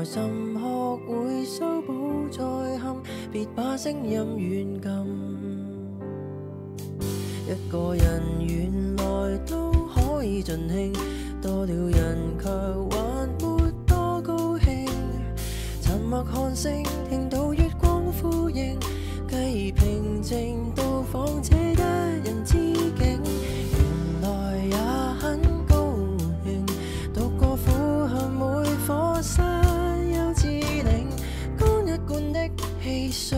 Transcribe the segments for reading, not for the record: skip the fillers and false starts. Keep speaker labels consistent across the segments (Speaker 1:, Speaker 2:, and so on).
Speaker 1: 來甚學會修補再陷，別把聲音軟禁。一個人原來都可以盡興，多了人卻還沒多高興。沉默看星，聽到月光呼應，繼而平靜到訪這一人之境。原來也很高興，讀過苦恨每課室幼稚靈，乾一罐的汽水，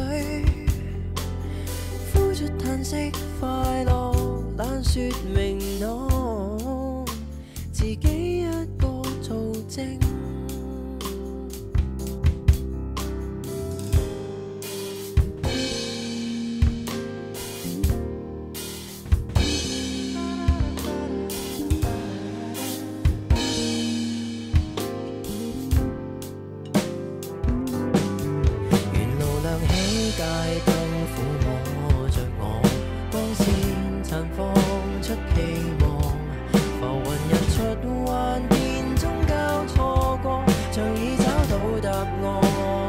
Speaker 1: 呼出嘆息快樂，懶說明我自己一個做證。街燈撫摸着我，光線綻放出期望，浮雲日出幻變中交錯過，像已找到答案。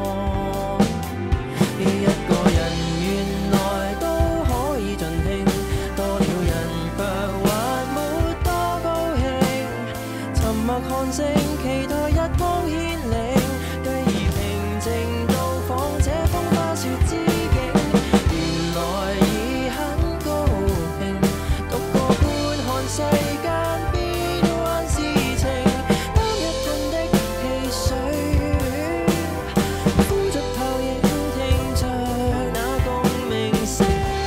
Speaker 1: 一個人原來都可以盡興，多了人卻還沒多高興。沉默看星，期待日光牽領，繼而平靜到訪這風花雪之境。原來已很高興，讀過觀看世間變幻事情，擔一罐的汽水，呼着泡影，聽着那共鳴聲，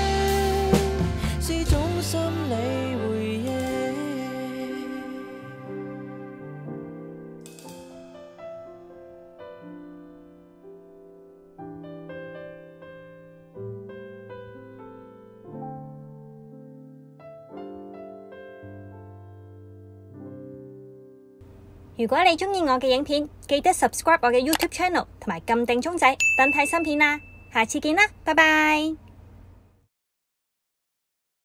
Speaker 1: 是種心理回應。
Speaker 2: 如果你鍾意我嘅影片，記得 subscribe 我嘅 YouTube channel 同埋撳定鐘仔，等睇新片啦！下次見啦，拜拜。